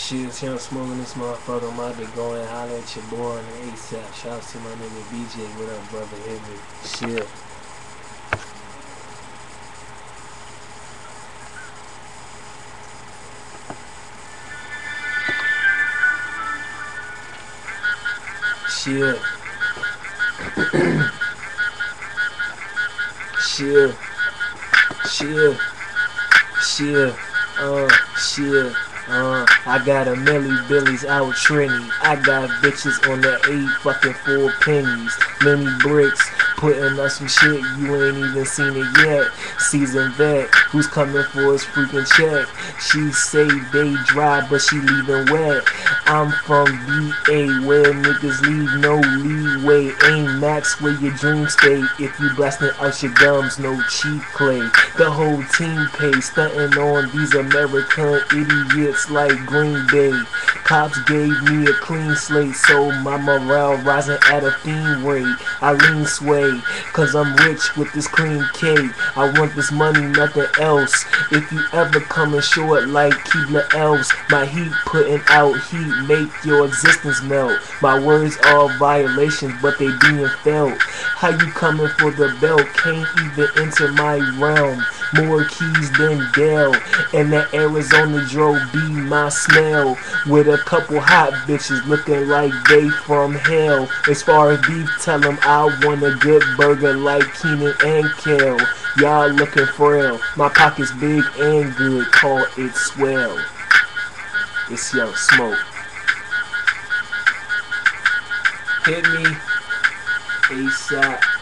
Shit, I'm smoking this motherfucker. I'm about to go and holler at your boy on the ASAP. Shout out to my nigga BJ. What up, brother? Hit me. Shit. Shit. Shit. Shit. Shit. Shit. I got a Millie Billies out Trini. I got bitches on the 8 fucking 4 pennies. Many bricks, putting up some shit you ain't even seen it yet. Seasoned vet, who's coming for his freaking check. She say they dry, but she leaving wet. I'm from VA, where niggas leave no leeway. Ain't max where your dreams stay. If you blasting out your gums, no cheap clay. The whole team pay, stunting on these American idiots like Green Bay. Cops gave me a clean slate, so my morale rising at a fiend rate. I lean sway, cause I'm rich with this cream cake. I want this money, nothing else. If you ever coming short like Keebler Elves, my heat putting out heat, make your existence melt. My words are violations, but they being felt. How you coming for the belt? Can't even enter my realm. More keys than Dell, and that Arizona dro be my smell. With a couple hot bitches looking like they from hell. As far as beef, tell them I want a good burger like Keenan and Kel. Y'all looking frail, my pocket's big and good, call it swell. It's Young Smoke. Hit me ASAP.